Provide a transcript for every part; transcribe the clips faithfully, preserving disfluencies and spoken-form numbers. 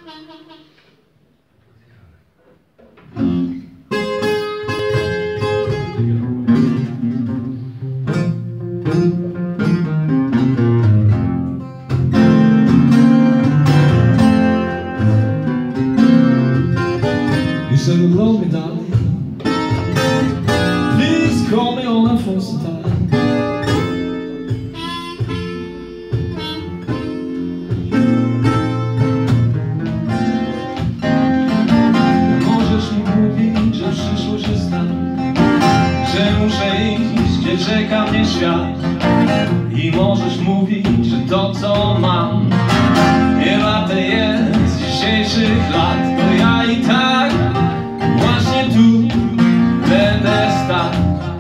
You said you love me, darling. Please call me on that phone sometime. Możesz mi mówić, że przyszło się stać, że muszę iść, gdzie czeka mnie świat. I możesz mówić, że to co mam nie warte jest dzisiejszych lat. To ja i tak właśnie tu będę stał.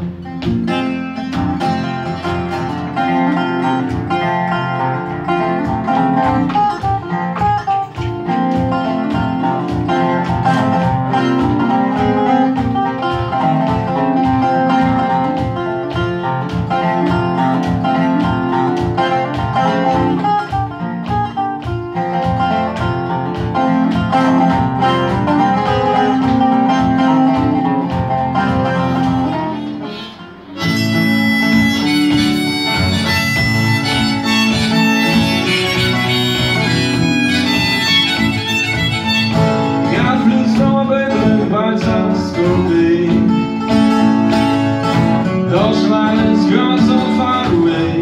Those lines gone so far away.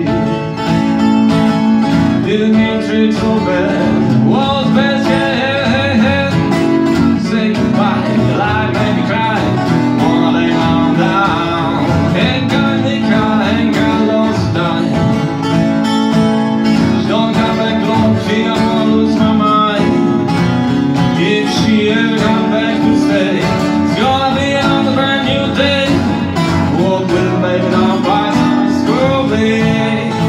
Didn't mean to so bad. Was best yeah. Say goodbye, your life made me cry. Wanna lay on down. Ain't got any car, ain't got lost to die. Don't come back long, she don't wanna lose my mind. If she ever come back to stay, it's gonna be another brand new day. Walk with a baby, don't buy some Scooby.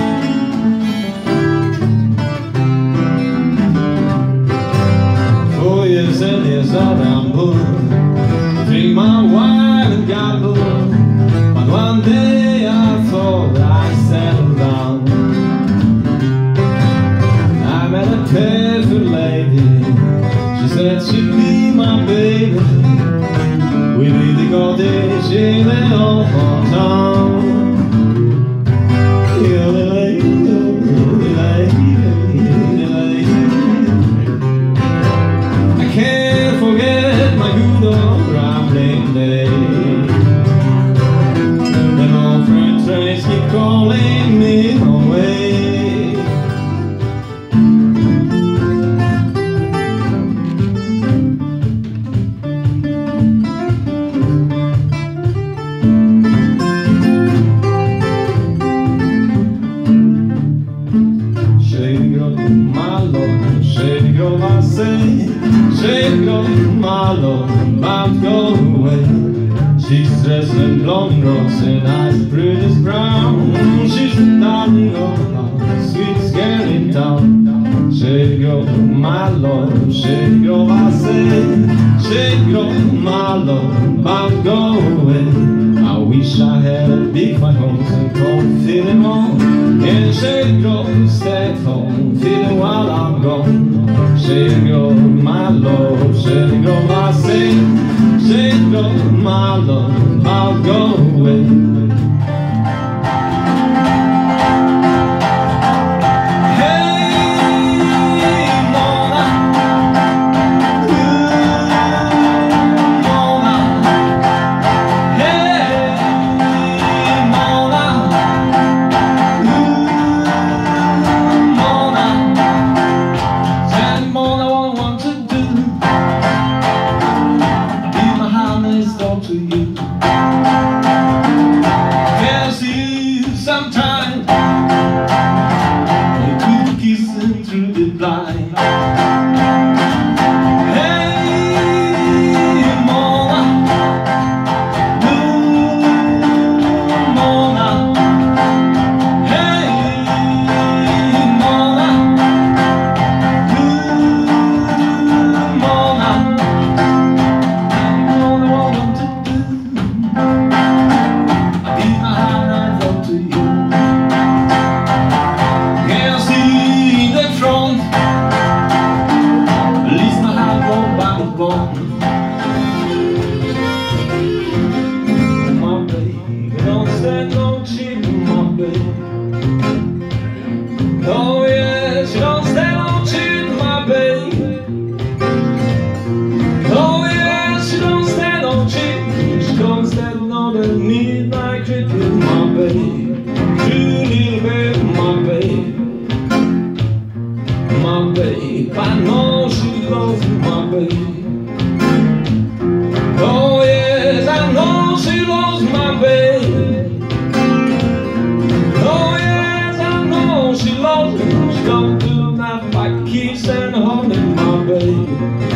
Four years and years out I'm born. Drink my wine and gamble. But one day I thought I'd settle down. I met a beautiful lady. She said she'd be my baby. We need to go there, she lay on my town. I can't forget my good old rambling days. And my friend trains keep calling me away. My love, shady girl, I say, shady girl, my love, I'm going away. She's dressed in blonde rose and eyes pretty as brown. She's the darling of my sweet scary town. Shady girl, my love, shady girl, I say, shady girl, my love, I'm going away. I wish I had a big fine home and cold feeling warm. And shady girl, stay at home, feeling while I'm gone. Shady girl, my love, shady girl, I say, shady girl, my love, I'll go away. To you. know she loves my baby. Oh yes, I know she loves my baby. Oh yes, I know she loves me. She don't do nothing but kiss and hugging my baby.